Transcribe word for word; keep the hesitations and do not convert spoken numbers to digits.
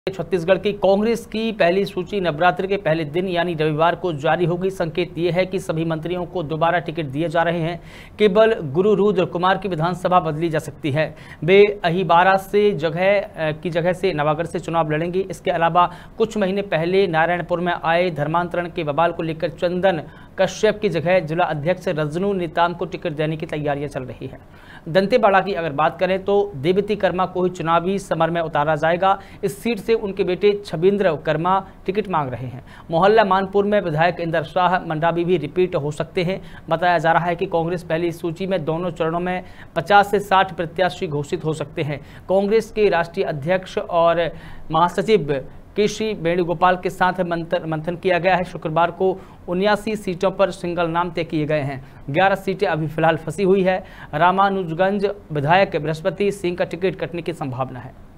छत्तीसगढ़ की कांग्रेस की पहली सूची नवरात्र के पहले दिन यानी रविवार को जारी होगी। संकेत ये है कि सभी मंत्रियों को दोबारा टिकट दिए जा रहे हैं। केवल गुरु रुद्र कुमार की विधानसभा बदली जा सकती है। वे अहिबारा से जगह की जगह से नवागढ़ से चुनाव लड़ेंगे। इसके अलावा कुछ महीने पहले नारायणपुर में आए धर्मांतरण के बवाल को लेकर चंदन कश्यप की जगह जिला अध्यक्ष रजनू नेताम को टिकट देने की तैयारियां चल रही है। दंतेवाड़ा की अगर बात करें तो देवती कर्मा को ही चुनावी समर में उतारा जाएगा। इस सीट से उनके बेटे छबिंद्र कर्मा टिकट मांग रहे हैं। मोहल्ला मानपुर में विधायक इंदर शाह मंडावी भी रिपीट हो सकते हैं। बताया जा रहा है कि कांग्रेस पहली सूची में दोनों चरणों में पचास से साठ प्रत्याशी घोषित हो सकते हैं। कांग्रेस के राष्ट्रीय अध्यक्ष और महासचिव केसी वेणुगोपाल के साथ मंथन किया गया है। शुक्रवार को उन्यासी सीटों पर सिंगल नाम तय किए गए हैं। ग्यारह सीटें अभी फिलहाल फंसी हुई है। रामानुजगंज विधायक बृहस्पति सिंह का टिकट कटने की संभावना है।